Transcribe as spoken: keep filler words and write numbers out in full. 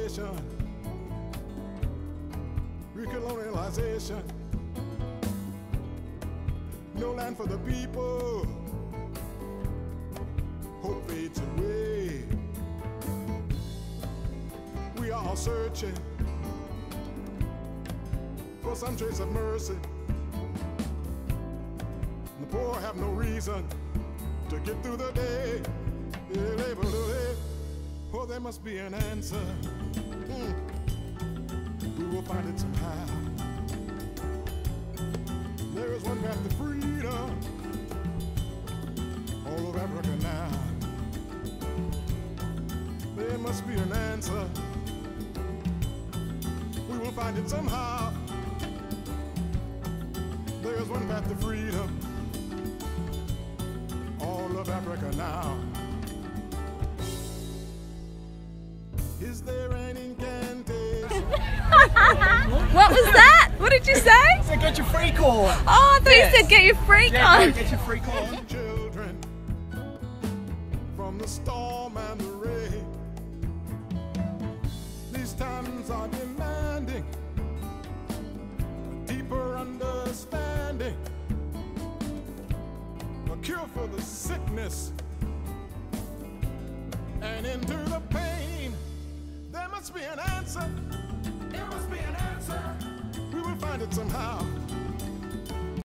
recolonization, recolonialization. No land for the people, hope fades away. We are all searching for some trace of mercy. The poor have no reason to get through the day. Oh, there must be an answer. Mm. We will find it somehow. There is one path to freedom all over Africa now. There must be an answer. We will find it somehow. There is one path to freedom all of Africa now. Is there an incantation? What was that? What did you say? I said get your freak on. Oh, I thought Yes. you said get your freak Yeah, on. get your freak on. Children from the storm and the rain. These times are demanding a deeper understanding, a cure for the sickness and into the pain. There must be an answer. There must be an answer. We will find it somehow.